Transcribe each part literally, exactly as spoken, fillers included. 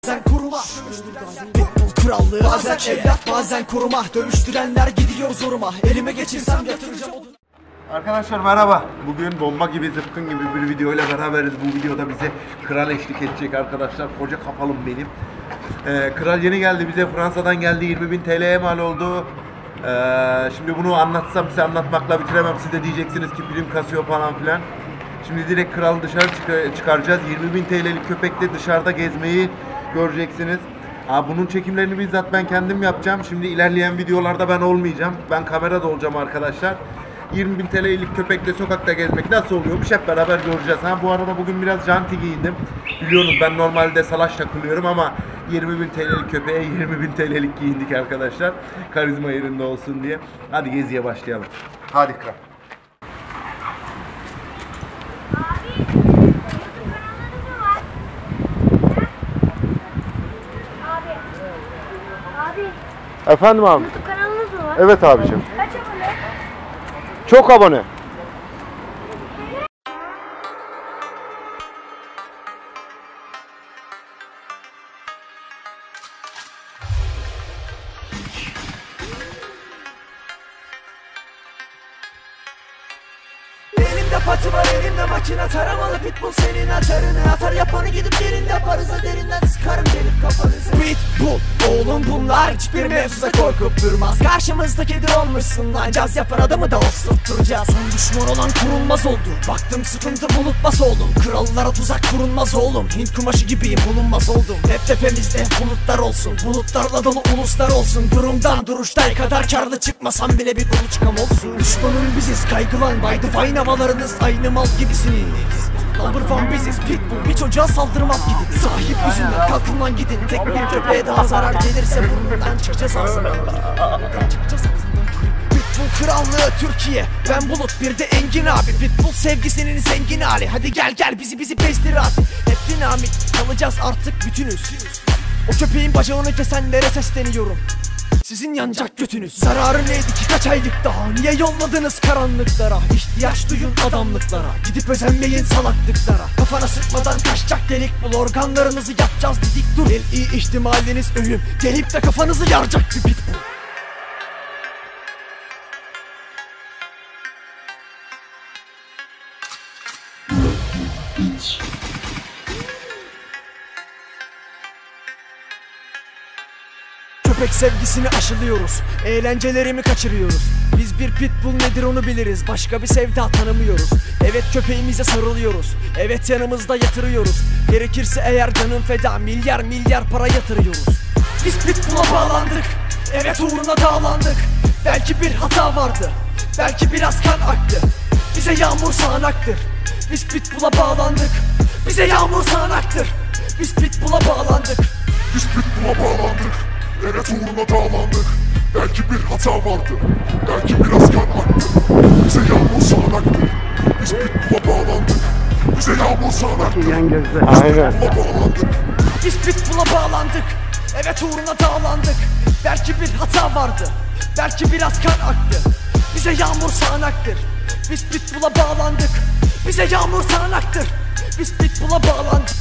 Bazen kuruma Pitbull krallığı bazen evlat bazen koruma. Dövüştürenler gidiyor zoruma. Elime geçirsem yatıracağım odun. Arkadaşlar merhaba. Bugün bomba gibi zıpkın gibi bir video ile beraberiz. Bu videoda bize kral eşlik edecek arkadaşlar. Koca kapalım benim. Ee, kral yeni geldi bize. Fransa'dan geldi. yirmi bin T L'ye mal oldu. Ee, şimdi bunu anlatsam size anlatmakla bitiremem. Siz de diyeceksiniz ki prim kasıyor falan filan. Şimdi direkt kralı dışarı çık çıkaracağız. yirmi bin T L'lik köpekle dışarıda gezmeyi göreceksiniz. Aa, bunun çekimlerini bizzat ben kendim yapacağım. Şimdi ilerleyen videolarda ben olmayacağım. Ben kamerada olacağım arkadaşlar. yirmi bin T L'lik köpekle sokakta gezmek nasıl oluyormuş hep beraber göreceğiz. Ha, bu arada bugün biraz janti giyindim. Biliyorsunuz ben normalde salaş takılıyorum ama yirmi bin T L'lik köpeğe yirmi bin T L'lik giyindik arkadaşlar. Karizma yerinde olsun diye. Hadi geziye başlayalım. Hadi kral. Efendim abi. YouTube kanalınız mı var? Evet abicim. Kaç abone? Çok abone. Elimde patı var elimde makine taramalı. Pitbull senin atarını atar, yapanı gidip yerinde yaparız. Derinden sıkarım gelip kafanızı. Pitbull oğlum bunlar hiçbir mevzuda korkup durmaz. Karşımızda kedi olmuşsun lan, caz yapan adamı da osturtturacağız. Son düşman olan kurulmaz oldu, baktım sıkıntı bulutmaz oldum. Krallara tuzak kurulmaz oğlum, Hint kumaşı gibiyim bulunmaz oldum. Hep tepemizde bulutlar olsun, bulutlarla dolu uluslar olsun. Durumdan duruştay kadar karlı çıkmasam bile bir buluçkam olsun. Düşmanın biziz, kaygılan by the fine, havalarınız aynı mal gibisiniz. Number one biziz, Pitbull bir çocuğa saldırmaz gidin. Sahip yüzünden kalkın lan gidin. Tek bir köpeğe daha zarar gelirse burnundan çıkacağız ağzından. Çıkacağız ağzından. Pitbull krallığı Türkiye, ben Bulut bir de Engin abi. Pitbull sevgisinin zengin hali. Hadi gel gel bizi bizi bezdir abi. Hep dinamik kalacağız artık bütünüz. O köpeğin bacağını kesenlere sesleniyorum. Sizin yanacak götünüz. Zararı neydi ki kaç aylık daha? Niye yolladınız karanlıklara? İhtiyaç duyun adamlıklara, gidip özenmeyin salaklıklara. Kafana sıkmadan kaçacak delik bul, organlarınızı yapacağız dedik dur. El iyi ihtimaliniz ölüm, gelip de kafanızı yaracak bir pitbull. Köpek sevgisini aşılıyoruz, eğlencelerimi kaçırıyoruz. Biz bir pitbull nedir onu biliriz, başka bir sevda tanımıyoruz. Evet köpeğimize sarılıyoruz, evet yanımızda yatırıyoruz. Gerekirse eğer canım feda, milyar milyar para yatırıyoruz. Biz pitbull'a bağlandık, evet uğruna dağlandık. Belki bir hata vardı, belki biraz kan aktı. Bize yağmur sağanaktır, biz pitbull'a bağlandık. Bize yağmur sağanaktır, biz pitbull'a bağlandık. Biz pitbull'a bağlandık, evet uğruna dağlandık. Belki bir hata vardı, belki biraz kan aktı. Bize yağmur sağanaktır, biz pitbull'a bağlandık. Bize yağmur sağanaktır, biz pitbull'a bağlandık. Biz pitbull'a bağlandık, evet uğruna dağlandık. Belki bir hata vardı, belki biraz kan aktı. Bize yağmur sağanaktır, biz pitbull'a bağlandık. Bize yağmur sağanaktır, biz pitbull'a bağlandık.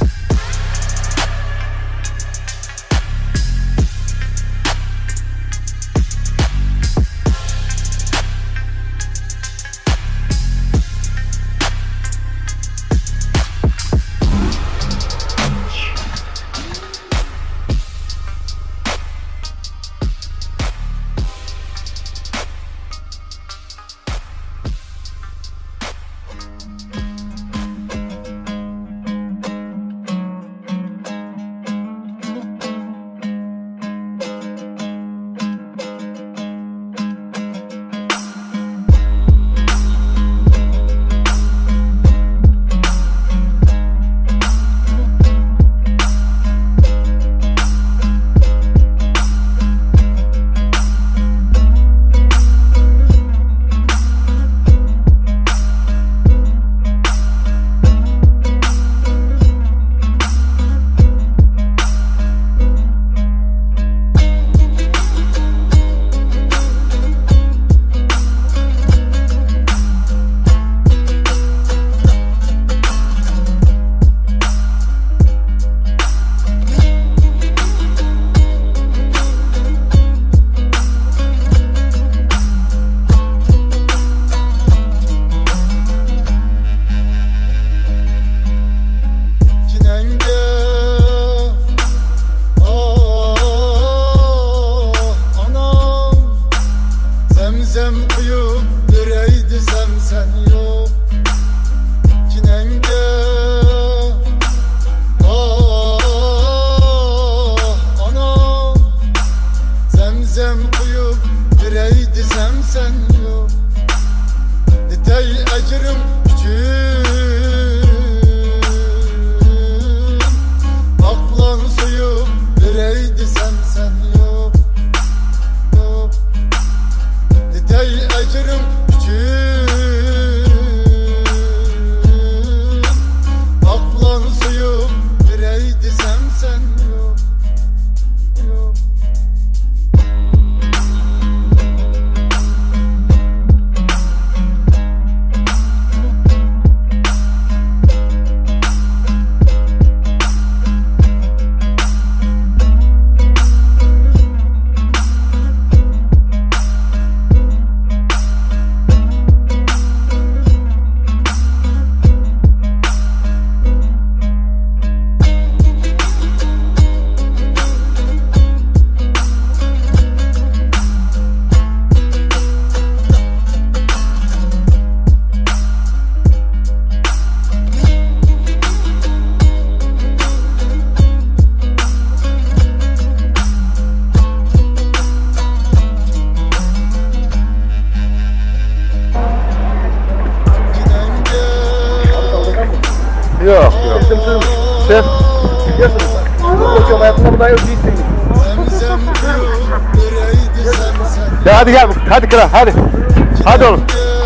bu da ödeyim seni. Zemzem kuyup nereydi zemzem. Ya hadi gel, hadi kral, hadi. Hadi oğlum.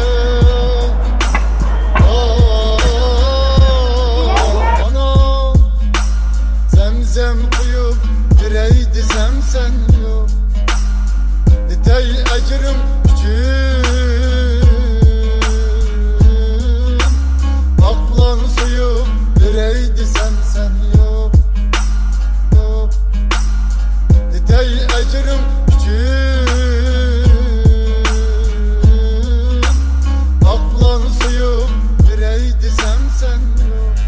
Anam zemzem kuyup nereydi zemzem yok. Nitey ecrim küçük. Aklan suyup nereydi zemzem yok. Yok. Nitey ecrim küçük. Aklan suyup nereydi zemzem yok.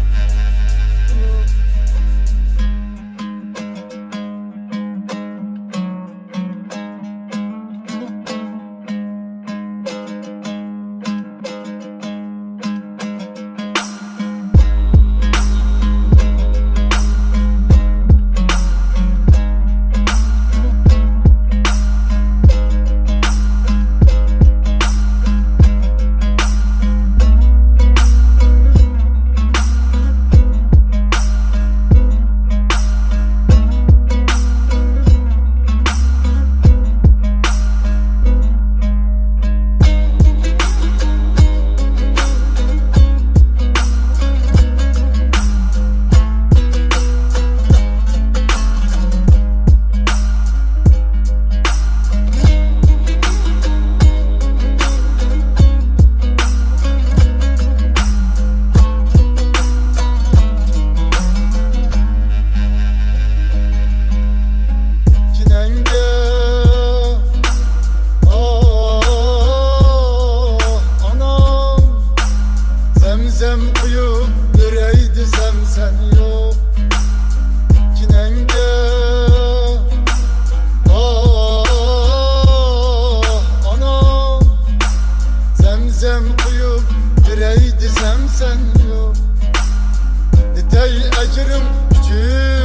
Kinenge ah anam zemzem kuyup nereydi zemzem yok. Kinenge ah anam zemzem kuyup nereydi zemzem yok. Nitey ecrim küçük.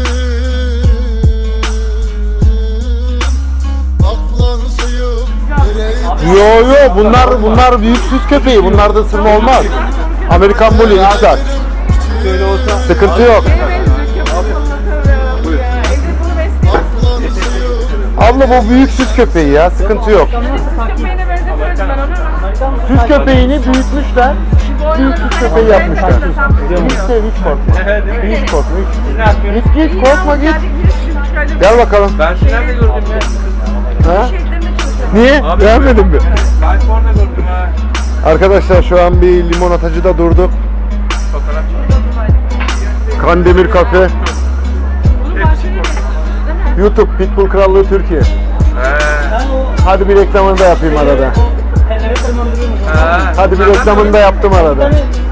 Aklan suyup nereydi. Yo yo, bunlar bunlar büyük süs köpeği. Bunlarda ısırma olmaz. Amerikan Bully üçler. Şöyle olsa. Sıkıntı yok. Aklan suyup Abla bu büyük süs köpeği ya, sıkıntı yok. Süs köpeğini büyütmüşler. Büyük süs köpeği yapmışlar. Hiç sev, hiç korkma. Hiç korkma, hiç. Git git, korkma git. Gel bakalım. Ben seni nerede gördüm ya? Ha? Niye? Beğenmedin mi? Ben korna gördüm ha. Arkadaşlar şu an bir limonatacıda durduk. Kandemir Kafe. YouTube Pitbull Krallığı Türkiye. He. Hadi bir reklamını da yapayım arada. Ha. Hadi bir reklamını da yaptım arada.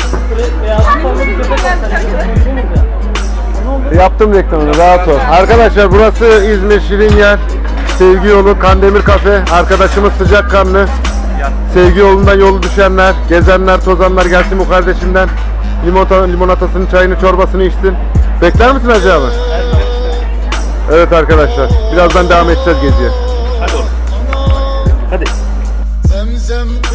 Yaptım reklamını, rahat ol. Arkadaşlar burası İzmir Şirinyer Sevgi Yolu Kandemir Kafe. Arkadaşımız sıcakkanlı. Sevgi yolundan yolu düşenler, gezenler, tozanlar gelsin bu kardeşimden. Limonata, limonatasını, çayını, çorbasını içsin. Bekler misin Hacı abi? Evet arkadaşlar, birazdan devam edeceğiz geziye. Hadi oğlum. Hadi. zemzem